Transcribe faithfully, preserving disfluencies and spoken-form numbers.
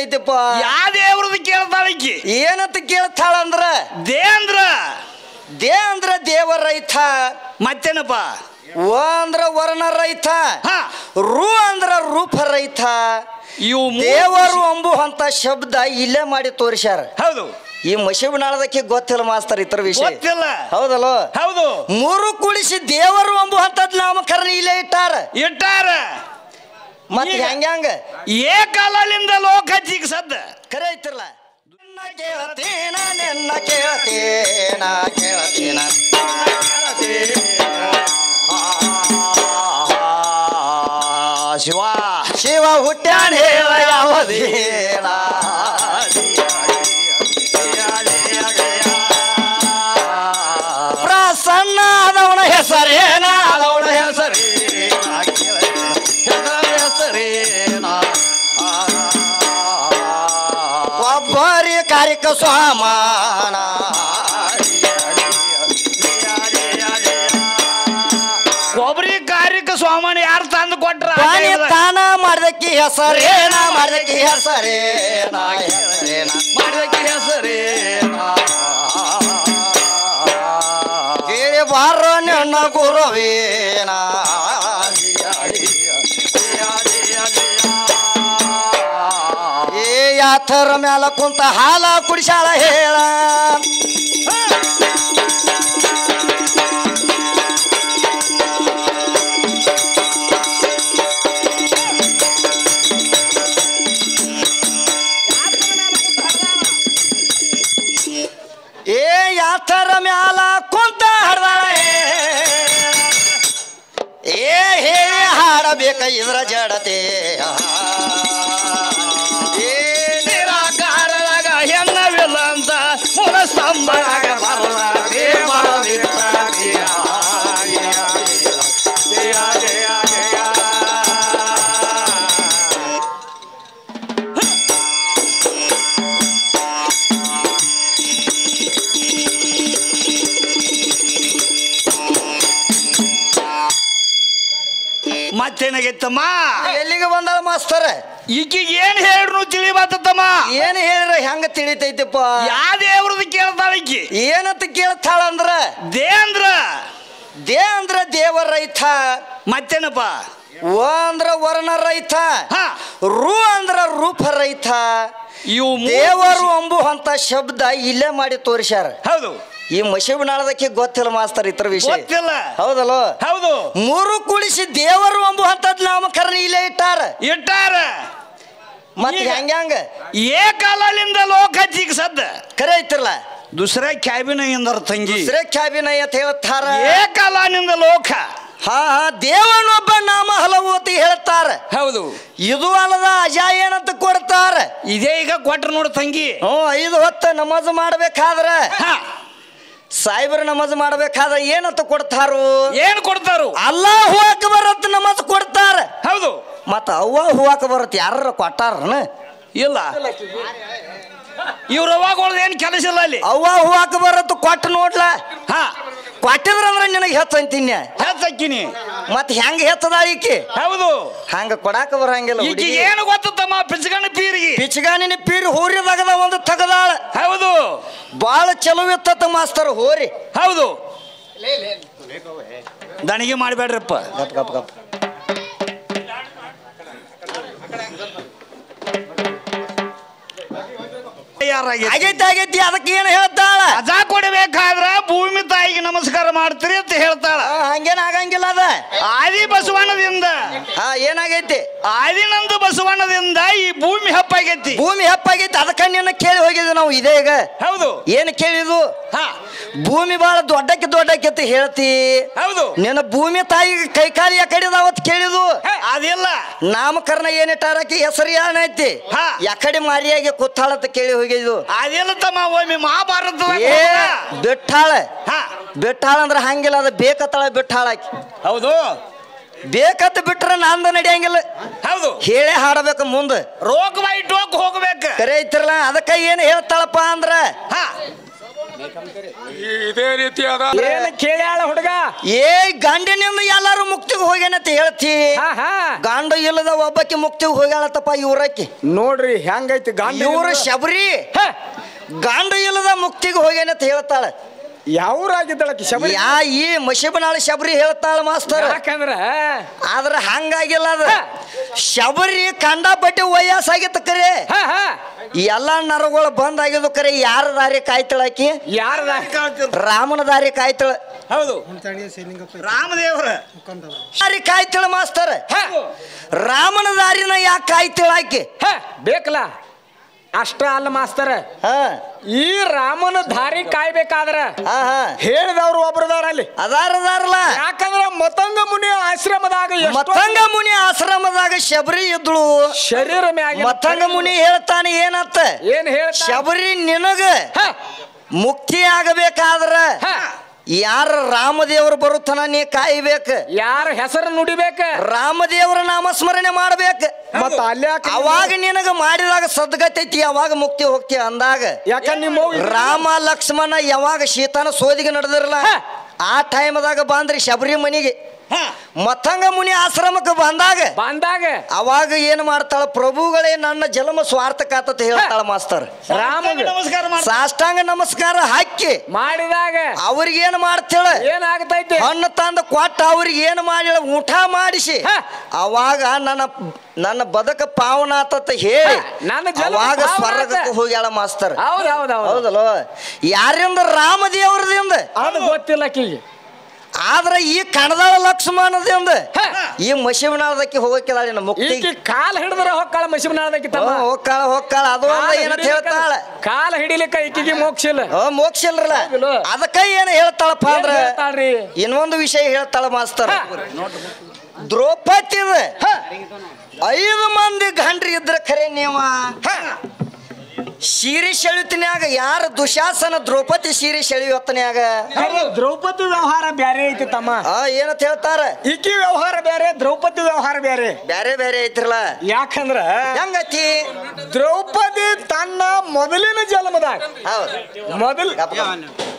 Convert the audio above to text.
ತಿಳಿತೈತಿಪ್ಪ ಯಾ ದೇವ್ರದ್ದು ಕೇಳ್ತಾಳಕ್ಕಿ ಏನಂತ ಕೇಳ್ತಾಳ ಅಂದ್ರ ದೇ ಅಂದ್ರ ದೇ ಅಂದ್ರ ದೇವರ ರೈತ ಮತ್ತೇನಪ್ಪ ವ ಅಂದ್ರ ವರ್ಣ ರೈತ ಹಾ ರು ಅಂದ್ರ ರೂಪ ರೈತ ಇವು ದೇವರು ಅಂಬುವಂತ ಶಬ್ದ ಇಲ್ಲೇ ಮಾಡಿ ತೋರಿಸ್ಯಾರ ಹೌದು ಈ ಮಶಿಬನಾಳದಕ್ಕೆ ಗೊತ್ತಿಲ್ಲ ಮಾಸ್ತರ್ ಇತರ ವಿಷಯ ಗೊತ್ತಿಲ್ಲ ಹೌದಲ್ಲ ಹೌದು ಮೂರು ಕೂಡಿಸಿ ದೇವರು ಅಂಬುವಂತದ್ ನಾಮಕರಣ ಇಲ್ಲೇ ಇಟ್ಟಾರ ಇಟ್ಟಾರ ಮತ್ತೆ ಹೆಂಗ ಏಕಾಲಿಂದ ಲೋಕ ಜಿಗ್ಸದ್ದ ಕರೆ ಐತಿರಲ್ಲ ನಿನ್ನ ಕೇಳತೇನ ನಿನ್ನ ಕೇಳತೇನ ಕೇಳತೇನ ಶಿವ ಶಿವ ಹುಟ್ಟ್ಯಾನ ಹೇಳ ಯಾವದೇನ ಪ್ರಸನ್ನ ಆದವನ ಹೆಸರೇನ ಆದವನ ಹೆಸರೇನ ಹೆಸರೇನ ಒಬ್ಬರಿ ಕಾರಿಕ ಸ್ವಾಮಾನ ಒಬ್ರಿ ಕಾರ್ಯಕ್ಕ ಸ್ವಾಮಿ ಯಾರು ತಂದು ಕೊಟ್ರ ತಾನ ಮಾಡ್ದಕ್ಕಿ ಹೆಸರೇನ ಮಾಡ್ದಕ್ಕಿ ಹೆಸರೇನ ಹೆಸರೇನ ಮಾಡ್ದಕ್ಕಿ ಹೆಸರೇನ ಕೇಳಿ ಬಾರ ನಿನ್ನ ಗುರುವೇನ ಏ ಯಾಥರ ಮ್ಯಾಲ ಕುಂತ ಹಾಲ ಕುಡಿಸಾಳ ಹೇಳ ಏ ಯಾಥರ ಮ್ಯಾಲ ಕುಂತ ಹಡ್ದಾಳ ಏ ಹೇಳಿ ಹಾಡಬೇಕ ಇದ್ರ ಜಡತೆ ಏ ನಿರಾಕಾರದಾಗ ಹೆಣ್ಣವಿಲ್ಲ ಅಂತ ಮೂಲ ಸ್ತಂಭನಾಗ ಬರಲ ಜಯ ಜಯ ಜಯ ಮತ್ತೇನಾಗೈತಮ್ಮ ಎಲ್ಲಿಗೆ ಬಂದಾಳ ಮಾಸ್ತರ ಈಕಿಗೆ ಏನ್ ಹೇಳ್ರು ತಿಳಿಬಾತಮ್ಮ ಏನ್ ಹೇಳಿರ ಹೆಂಗ ತಿಳಿತೈತಿಪ್ಪ ಯಾ ದೇವ್ರದ್ದು ಕೇಳ್ತಾಳ ಈಕಿ ಏನಂತ ಕೇಳ್ತಾಳ ಅಂದ್ರ ದೇ ಅಂದ್ರ ದೇ ಅಂದ್ರ ದೇವರ ರೈತ ಮತ್ತೇನಪ್ಪ ವ ಅಂದ್ರ ವರ್ಣ ರೈತ ಹಾ ರು ಅಂದ್ರ ರೂಪ ರೈತ ಇವು ದೇವರು ಅಂಬುವಂತ ಶಬ್ದ ಇಲ್ಲೇ ಮಾಡಿ ತೋರಿಸ್ಯಾರ ಹೌದು ಈ ಮಶಿಬನಾಳದಕ್ಕೆ ಗೊತ್ತಿಲ್ಲ ಮಾಸ್ತರ್ ಇತರ ವಿಷಯ ಗೊತ್ತಿಲ್ಲ ಹೌದಲ್ಲ ಹೌದು ಮೂರು ಕೂಡಿಸಿ ದೇವರು ಅಂಬುವಂತದ್ ನಾಮಕರಣ ಇಲ್ಲೇ ಇಟ್ಟಾರ ಇಟ್ಟಾರ ಮತ್ತೆ ಹೆಂಗ ಏಕಾಲಿಂದ ಲೋಕ ಜಿಗ್ಸದ್ದ ಕರೆ ಐತಿರಲ್ಲ ದುಸರಾ ಕ್ಯಾಬಿನ ಎಂದರ ತಂಗಿ ಶ್ರೇ ಕ್ಯಾಬಿನೈ ಅಂತ ಹೇಳ್ತಾರ ಏಕಾಲಿಂದ ಲೋಕ ಹಾ ದೇವನೊಬ್ಬ ನಾಮ ಹಲವು ಅಂತ ಹೇಳ್ತಾರ ಹೌದು ಇದು ಅಲ್ಲದ ಅಜ ಏನಂತ ಕೊಡ್ತಾರ ಇದೇ ಈಗ ಕೊಟ್ರ ನೋಡು ತಂಗಿ ಹ್ಮ್ ಐದು ಹೊತ್ತ ನಮಾಜ್ ಮಾಡ್ಬೇಕಾದ್ರ ಹಾ ಸಾಯಿಬರ ನಮಾಜ್ ಮಾಡ್ಬೇಕಾದ್ರ ಏನಂತ ಕೊಡ್ತಾರು ಏನ್ ಕೊಡ್ತಾರು ಅಲ್ಲಾ ಹೂವಾಕ ಬರತ್ ನಮಾಜ್ ಕೊಡ್ತಾರ ಹೌದು ಮತ್ತ ಅವ್ವ ಹೂವಾಕ ಬರತ್ ಯಾರ ಕೊಟ್ಟಾರನ ಇಲ್ಲ ಇವ್ರ ಅವಾಗೊಳ್ದ ಏನ್ ಕೆಲಸ ಇಲ್ಲ ಅಲ್ಲಿ ಅವ್ವ ಹೂವಾಕ ಬರತ್ ಕೊಟ್ಟು ನೋಡ್ಲ ಹಾ ಕೊಟ್ಟಿದ್ರ ಅಂದ್ರೆ ನಿನಗೆ ಹೆಚ್ಚ ಅಂತೀನಿ ಹೆಚ್ಚಕ್ಕಿನಿ ಮತ್ ಹೆಂಗ ಹೆಚ್ಚದ ಈಕಿ ಹೌದು ಹಂಗ ಕೊಡಾಕ ಬರಂಗಿಲ್ಲ ಈಗ ಏನು ಗೊತ್ತಮ್ಮ ಪಿಚ್ಗಣ ಪೀರಿಗೆ ಪಿಚ್ಗಾನಿನ ಪೀರಿ ಹೋರಿದಾಗದ ಒಂದು ತಗದಾಳ ಹೌದು ಬಾಳ ಚಲೋ ಇತ್ತ ಮಾಸ್ತರ್ ಹೋರಿ ಹೌದು ದಣಿಗೆ ಮಾಡಬೇಡ್ರಪ್ಪ ಗಪ್ ಗಪ್ ಗಪ್ ಆಗೈತಿ ಆಗೈತಿ ಅದಕ್ಕೆ ಏನ್ ಹೇಳ್ತಾಳ ಅಜಾ ಕೊಡಬೇಕಾದ್ರ ಭೂಮಿ ತಾಯಿಗೆ ನಮಸ್ಕಾರ ಮಾಡ್ತೀರಿ ಅಂತ ಹೇಳ್ತಾಳ ಹಂಗೇನ ಆಗಂಗಿಲ್ಲ ಅದ ಆದಿ ಬಸವಣ್ಣದಿಂದ ಹಾ ಏನಾಗೈತಿ ಆದಿನಂದು ಬಸವಣ್ಣದಿಂದ ಈ ಭೂಮಿ ಹಪ್ಪಾಗೈತಿ ಭೂಮಿ ಹೆಪ್ಪಾಗೈತಿ ಅದಕ್ಕ ನಿನ್ನ ಕೇಳಿ ಹೋಗಿದ್ವಿ ನಾವು ಇದೇ ಈಗ ಹೌದು ಏನ್ ಕೇಳಿದ್ವು ಹಾ ಭೂಮಿ ಬಾಳ ದೊಡ್ಡಕ್ಕೆ ದೊಡ್ಡಕ್ಕೆ ಅಂತ ಹೇಳ್ತಿ ಹೌದು ನಿನ್ನ ಭೂಮಿ ತಾಯಿಗೆ ಕೈ ಕಾಲಿ ಯಾಕಡಿದಾವತ್ ಕೇಳಿದ್ವು ಅದಿಲ್ಲ ನಾಮಕರಣ ಏನಿಟ್ಟಾರಕಿ ಹೆಸರು ಏನೈತಿ ಹಾ. ಯಾಕಡೆ ಮಾರಿಯಾಗಿ ಕುತ್ತಾಳತ್ತ ಕೇಳಿ ಹೋಗಿದ್ವು ಅದಿಲ್ಲ ತಮ್ಮ ಒಮ್ಮೆ ಮಹಾಭಾರತ ಏ ಬಿಟ್ಟಾಳ ಹಾ ಬಿಟ್ಟಾಳ ಅಂದ್ರ ಹಂಗಿಲ್ಲ ಅದ ಬೇಕತ್ತಾಳ ಬಿಟ್ಟಾಳ ಆಕಿ ಹೌದು ಬೇಕತ್ತ ಬಿಟ್ರ ನಂದ ನಡಿಯಂಗಿಲ್ಲ ಹೌದು ಹೇಳೇ ಹಾಡಬೇಕು ಮುಂದ ರೋಗ ಬಾಯಿ ಟೋಕ್ ಹೋಗ್ಬೇಕು ಕರೆ ಐತಿರಲ್ಲ ಅದಕ್ಕ ಏನ್ ಹೇಳ್ತಾಳಪ್ಪ ಅಂದ್ರ ಹಾ ಇದೇ ರೀತಿ ಅದ ಏನ್ ಕೇಳ್ಯಾಳ ಹುಡುಗ ಏ ಗಂಡಿನಿಂದ ಎಲ್ಲಾರು ಮುಕ್ತಿಗೆ ಹೋಗ್ಯಾನಂತ ಹೇಳ್ತಿ ಹಾ ಹಾ ಗಂಡು ಇಲ್ಲದ ಒಬ್ಬಕ್ಕೆ ಮುಕ್ತಿಗೆ ಹೋಗ್ಯಾಳತ್ತಪ್ಪ ಇವ್ರಕ್ಕಿ ನೋಡ್ರಿ ಹೆಂಗೈತಿ ಗಾಂಡ ಇವ್ರ ಶಬರಿ ಗಂಡು ಇಲ್ಲದ ಮುಕ್ತಿಗೆ ಹೋಗ್ಯಾನಂತ ಹೇಳ್ತಾಳ ಯಾವ್ರಾಗಿದ್ದಳಕಿ ಶಬರಿ ಯಾ ಈ ಮಶಿಬನಾಳ ಶಬರಿ ಹೇಳ್ತಾಳ ಮಾಸ್ತರ್ ಯಾಕಂದ್ರ ಆದ್ರ ಹಂಗಾಗಿಲ್ಲ ಅದ ಶಬರಿ ಕಂಡಪಟ್ಟಿ ವಯಸ್ಸಾಗಿತ್ತ ಕರೆ ಹಾ ಹಾ ಎಲ್ಲಾ ನರಗಳು ಬಂದ್ ಆಗಿದ್ದು ಕರೆ ಯಾರ ದಾರಿ ಕಾಯ್ತಾಳಕಿ ಯಾರದ ರಾಮನ ದಾರಿ ಕಾಯ್ತಾಳ ಹೌದು ರಾಮದೇವ್ರ ದಾರಿ ಕಾಯ್ತಾಳ ಮಾಸ್ತರ್ ರಾಮನ ದಾರಿನ ಯಾಕೆ ಕಾಯ್ತಾಳಾಕಿ ಹ ಬೇಕಲ್ಲ ಅಷ್ಟ ಅಲ್ಲ ಮಾಸ್ತರ ಹಾ ಈ ರಾಮನ ದಾರಿ ಕಾಯ್ಬೇಕಾದ್ರ ಹಾ ಹಾ ಹೇಳಿದವ್ರು ಒಬ್ರದಾರ ಅಲ್ಲಿ ಅದಾರ ಅದಾರಲ್ಲ ಯಾಕಂದ್ರ ಮತಂಗ ಮುನಿ ಆಶ್ರಮದಾಗ ಎಷ್ಟೋ ಮತಂಗ ಮುನಿ ಆಶ್ರಮದಾಗ ಶಬರಿ ಇದ್ಳು ಶರೀರ ಮ್ಯಾಗ ಮತಂಗ ಮುನಿ ಹೇಳ್ತಾನೆ ಏನತ್ತ ಏನ್ ಹೇಳ್ತ ಶಬರಿ ನಿನಗ ಹ ಮುಕ್ತಿ ಆಗಬೇಕಾದ್ರ ಹ ಯಾರ ರಾಮದೇವ್ರು ಬರುತ್ತಾನ ನೀ ಕಾಯ್ಬೇಕ ಯಾರ ಹೆಸರು ನುಡಿಬೇಕ ರಾಮದೇವ್ರ ನಾಮಸ್ಮರಣೆ ಮಾಡ್ಬೇಕ ಮತ್ತ ಅಲ್ಯಾಕ ಅವಾಗ ನಿನಗ ಮಾಡಿದಾಗ ಸದ್ಗತೈತಿ ಯಾವಾಗ ಮುಕ್ತಿ ಹೋಗ್ತಿ ಅಂದಾಗ ಯಾಕ ನಿಮ್ಮ ರಾಮ ಲಕ್ಷ್ಮಣ ಯಾವಾಗ ಶೀತಾನ ಸೋದಿಗೆ ನಡೆದಿರಲ್ಲ ಆ ಟೈಮ್ದಾಗ ಬಂದ್ರಿ ಶಬರಿ ಮನಿಗೆ ಮತಂಗ ಮುನಿ ಆಶ್ರಮಕ್ಕೆ ಬಂದಾಗ ಬಂದಾಗ ಅವಾಗ ಏನ್ ಮಾಡ್ತಾಳ ಪ್ರಭುಗಳೇ ನನ್ನ ಜನ್ಮ ಸ್ವಾರ್ಥಕಾತ ಹೇಳ್ತಾಳ ಮಾಸ್ತರ್ ರಾಮ ನಮಸ್ಕಾರ ಮಾಡ್ ಸಾಷ್ಟಾಂಗ ನಮಸ್ಕಾರ ಹಾಕಿ ಮಾಡಿದಾಗ ಅವ್ರಿಗೆ ಏನ್ ಮಾಡ್ತಾಳ ಏನಾಗ್ತೈತಿ ಹಣ್ಣು ತಂದು ಕೊಟ್ಟ ಅವ್ರಿಗೆ ಏನ್ ಮಾಡಿ ಊಟ ಮಾಡಿಸಿ ಅವಾಗ ನನ್ನ ನನ್ನ ಬದುಕ ಪಾವನ ಆತತ ಹೇಳಿ ನನ್ನ ಜನ್ಮ ಅವಾಗ ಪಾವನ ಆತ. ಸ್ವರ್ಗಕ್ಕೆ ಹೋಗ್ಯಾಳ ಮಾಸ್ತರ್ ಹೌದ್ ಹೌದ್ ಹೌದ್ ಹೌದಲ್ವ ಯಾರಿಂದ ರಾಮದೇವ್ರದಿಂದ ಅದು ಗೊತ್ತಿಲ್ಲ ಆಕಿಗೆ ಆದ್ರ ಈ ಕಣದಾಳ ಲಕ್ಷ್ಮಣದಿಂದ ಈ ಮಶಿವನಾಳದಕ್ಕೆ ಹೋಗಕ್ಕಿಲ್ಲ ಮುಕ್ತಿ ಈಕಿ ಕಾಲ್ ಹಿಡಿದ್ರ ಹೊಕ್ಕಾಳ ಮಶಿಬನಾಳದಕ್ಕೆ ತಮ್ಮ ಹೋಗ್ಕಾಳ ಹೋಗ್ಕಾಳ ಅದು ಅಲ್ಲ ಏನಂತ ಹೇಳ್ತಾಳ ಕಾಲ ಹಿಡಿಲಿಕ್ಕ ಈಕಿಗೆ ಮೋಕ್ಷ ಇಲ್ಲ ಹ್ಞೂ ಮೋಕ್ಷ ಇಲ್ರಲ್ಲ ಅದಕ್ಕ ಏನ್ ಹೇಳ್ತಾಳಪ್ಪ ಅಂದ್ರ ಏನ್ ಹೇಳ್ತಾಳ್ರಿ ಇನ್ನೊಂದು ವಿಷಯ ಹೇಳ್ತಾಳ ಮಾಸ್ತರ್ ದ್ರೌಪದಿದ ಐದು ಮಂದಿ ಗಂಡ್ರಿ ಇದ್ರ ಖರೆ ನೀವ ಸೀರೆ ಸೆಳಿತಿನ್ಯಾಗ ಯಾರ ದುಶಾಸನ ದ್ರೌಪದಿ ಸೀರೆ ಸೆಳಿಯೊತ್ತನ್ಯಾಗ ದ್ರೌಪದಿ ವ್ಯವಹಾರ ಬ್ಯಾರೆ ಐತಿ ತಮ್ಮ ಆ ಏನಂತ ಹೇಳ್ತಾರ ಈಕಿ ವ್ಯವಹಾರ ಬ್ಯಾರೆ ದ್ರೌಪದಿ ವ್ಯವಹಾರ ಬ್ಯಾರೆ ಬ್ಯಾರೆ ಬ್ಯಾರೆ ಐತ್ರಲ್ಲ ಯಾಕಂದ್ರ ಹೆಂಗತಿ ದ್ರೌಪದಿ ತನ್ನ ಮೊದಲಿನ ಜನ್ಮದಾಗ ಹೌದು ಮೊದಲ